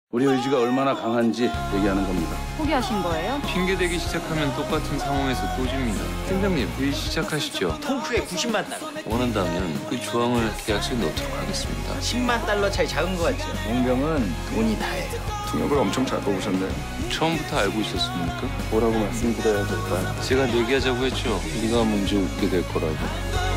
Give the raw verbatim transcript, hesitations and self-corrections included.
우리 의지가 얼마나 강한지 얘기하는 겁니다. 포기하신 거예요? 핑계대기 시작하면 똑같은 상황에서 또 집니다. 팀장님, 회의 시작하시죠. 통 후에 구십만 달러. 원한다면 그 조항을 계약서에 넣도록 하겠습니다. 십만 달러 차이 작은 거 같죠? 용병은 돈이 다예요. 통역을 엄청 잘 뽑으셨네요. 처음부터 알고 있었습니까? 뭐라고 말씀드려야 될까요? 제가 내기하자고 했죠. 네가 문제 웃게 될 거라고.